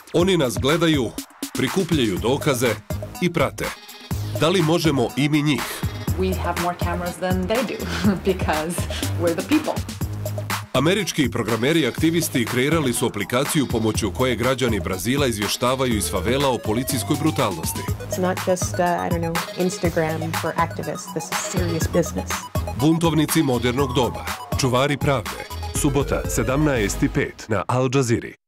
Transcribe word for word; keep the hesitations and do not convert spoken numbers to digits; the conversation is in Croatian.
Oni nas gledaju, prikupljaju dokaze i prate. Da li možemo i mi njih? We have more cameras than they do because we're the people. Američki programeri i aktivisti kreirali su aplikaciju pomoću koje građani Brazila izvještavaju iz favela o policijskoj brutalnosti. It's not just, uh, I don't know, Instagram for activists. This is serious business. Buntovnici modernog doba. Čuvari pravde. Subota, sedamnaest i pet na Al Jazeera.